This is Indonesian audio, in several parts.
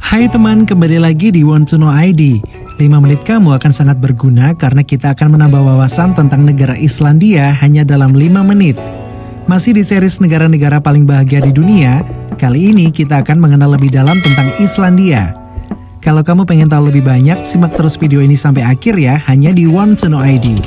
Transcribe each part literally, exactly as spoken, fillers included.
Hai teman, kembali lagi di Want to Know I D. lima menit kamu akan sangat berguna karena kita akan menambah wawasan tentang negara Islandia hanya dalam lima menit. Masih di series negara-negara paling bahagia di dunia, kali ini kita akan mengenal lebih dalam tentang Islandia. Kalau kamu pengen tahu lebih banyak, simak terus video ini sampai akhir ya, hanya di Want to Know I D.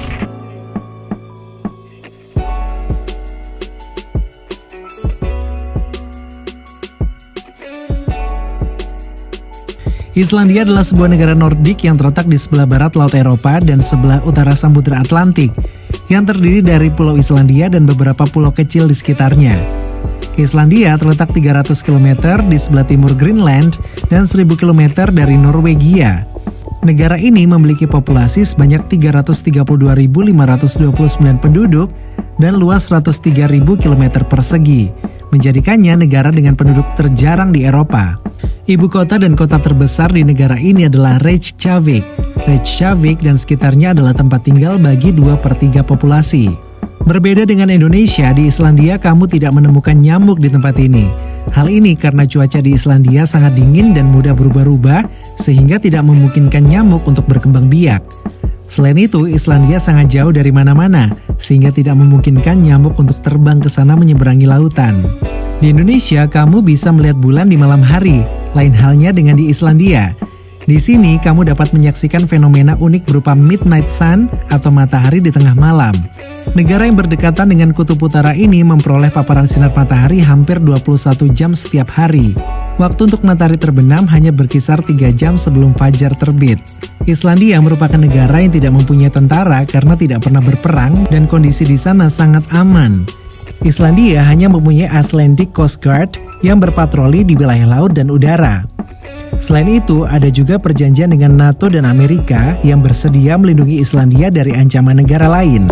Islandia adalah sebuah negara Nordik yang terletak di sebelah barat Laut Eropa dan sebelah utara Samudra Atlantik, yang terdiri dari Pulau Islandia dan beberapa pulau kecil di sekitarnya. Islandia terletak tiga ratus kilometer di sebelah timur Greenland dan seribu kilometer dari Norwegia. Negara ini memiliki populasi sebanyak tiga ratus tiga puluh dua ribu lima ratus dua puluh sembilan penduduk dan luas seratus tiga ribu kilometer persegi, menjadikannya negara dengan penduduk terjarang di Eropa. Ibu kota dan kota terbesar di negara ini adalah Reykjavik. Reykjavik dan sekitarnya adalah tempat tinggal bagi dua per tiga populasi. Berbeda dengan Indonesia, di Islandia kamu tidak menemukan nyamuk di tempat ini. Hal ini karena cuaca di Islandia sangat dingin dan mudah berubah-ubah, sehingga tidak memungkinkan nyamuk untuk berkembang biak. Selain itu, Islandia sangat jauh dari mana-mana, sehingga tidak memungkinkan nyamuk untuk terbang ke sana menyeberangi lautan. Di Indonesia, kamu bisa melihat bulan di malam hari, lain halnya dengan di Islandia. Di sini, kamu dapat menyaksikan fenomena unik berupa midnight sun atau matahari di tengah malam. Negara yang berdekatan dengan kutub utara ini memperoleh paparan sinar matahari hampir dua puluh satu jam setiap hari. Waktu untuk matahari terbenam hanya berkisar tiga jam sebelum fajar terbit. Islandia merupakan negara yang tidak mempunyai tentara karena tidak pernah berperang dan kondisi di sana sangat aman. Islandia hanya mempunyai Icelandic Coast Guard yang berpatroli di wilayah laut dan udara. Selain itu, ada juga perjanjian dengan NATO dan Amerika yang bersedia melindungi Islandia dari ancaman negara lain.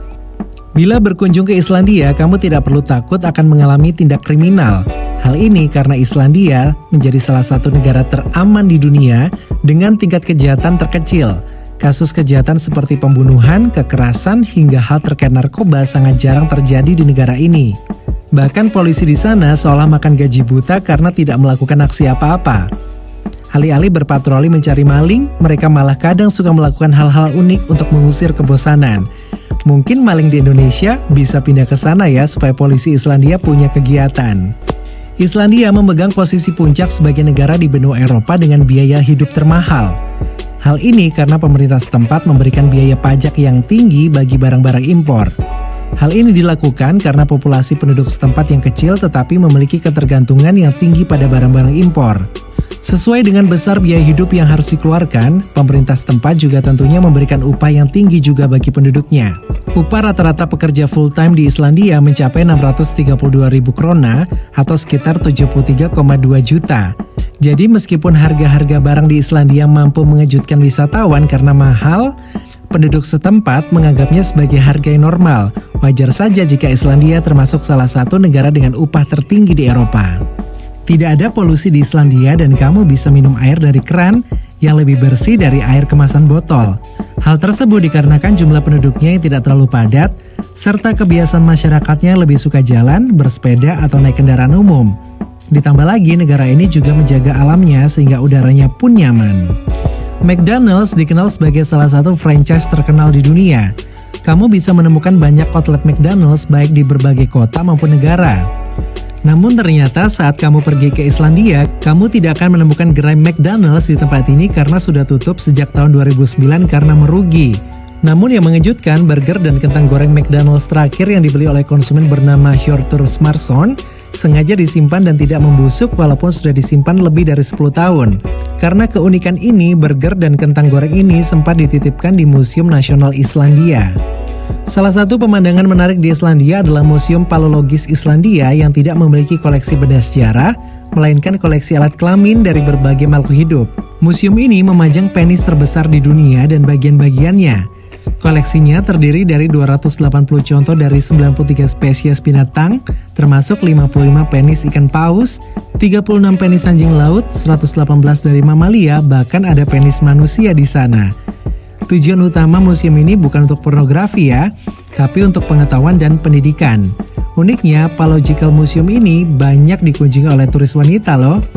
Bila berkunjung ke Islandia, kamu tidak perlu takut akan mengalami tindak kriminal. Hal ini karena Islandia menjadi salah satu negara teraman di dunia dengan tingkat kejahatan terkecil. Kasus kejahatan seperti pembunuhan, kekerasan, hingga hal terkait narkoba sangat jarang terjadi di negara ini. Bahkan polisi di sana seolah makan gaji buta karena tidak melakukan aksi apa-apa. Alih-alih berpatroli mencari maling, mereka malah kadang suka melakukan hal-hal unik untuk mengusir kebosanan. Mungkin maling di Indonesia bisa pindah ke sana ya supaya polisi Islandia punya kegiatan. Islandia memegang posisi puncak sebagai negara di benua Eropa dengan biaya hidup termahal. Hal ini karena pemerintah setempat memberikan biaya pajak yang tinggi bagi barang-barang impor. Hal ini dilakukan karena populasi penduduk setempat yang kecil tetapi memiliki ketergantungan yang tinggi pada barang-barang impor. Sesuai dengan besar biaya hidup yang harus dikeluarkan, pemerintah setempat juga tentunya memberikan upah yang tinggi juga bagi penduduknya. Upah rata-rata pekerja full-time di Islandia mencapai enam ratus tiga puluh dua ribu krona atau sekitar tujuh puluh tiga koma dua juta. Jadi meskipun harga-harga barang di Islandia mampu mengejutkan wisatawan karena mahal, penduduk setempat menganggapnya sebagai harga yang normal. Wajar saja jika Islandia termasuk salah satu negara dengan upah tertinggi di Eropa. Tidak ada polusi di Islandia dan kamu bisa minum air dari keran yang lebih bersih dari air kemasan botol. Hal tersebut dikarenakan jumlah penduduknya yang tidak terlalu padat, serta kebiasaan masyarakatnya lebih suka jalan, bersepeda, atau naik kendaraan umum. Ditambah lagi, negara ini juga menjaga alamnya sehingga udaranya pun nyaman. McDonald's dikenal sebagai salah satu franchise terkenal di dunia. Kamu bisa menemukan banyak outlet McDonald's baik di berbagai kota maupun negara. Namun ternyata saat kamu pergi ke Islandia, kamu tidak akan menemukan gerai McDonald's di tempat ini karena sudah tutup sejak tahun dua ribu sembilan karena merugi. Namun yang mengejutkan, burger dan kentang goreng McDonald's terakhir yang dibeli oleh konsumen bernama Hjörtur Smarsson sengaja disimpan dan tidak membusuk walaupun sudah disimpan lebih dari sepuluh tahun. Karena keunikan ini, burger dan kentang goreng ini sempat dititipkan di Museum Nasional Islandia. Salah satu pemandangan menarik di Islandia adalah Museum Palologis Islandia yang tidak memiliki koleksi benda sejarah, melainkan koleksi alat kelamin dari berbagai makhluk hidup. Museum ini memajang penis terbesar di dunia dan bagian-bagiannya. Koleksinya terdiri dari dua ratus delapan puluh contoh dari sembilan puluh tiga spesies binatang, termasuk lima puluh lima penis ikan paus, tiga puluh enam penis anjing laut, seratus delapan belas dari mamalia, bahkan ada penis manusia di sana. Tujuan utama museum ini bukan untuk pornografi ya, tapi untuk pengetahuan dan pendidikan. Uniknya, Palological Museum ini banyak dikunjungi oleh turis wanita loh.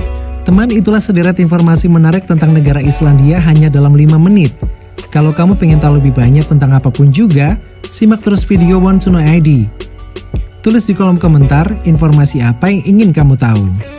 Teman, itulah sederet informasi menarik tentang negara Islandia hanya dalam lima menit. Kalau kamu pengen tahu lebih banyak tentang apapun juga, simak terus video Want to Know I D. Tulis di kolom komentar informasi apa yang ingin kamu tahu.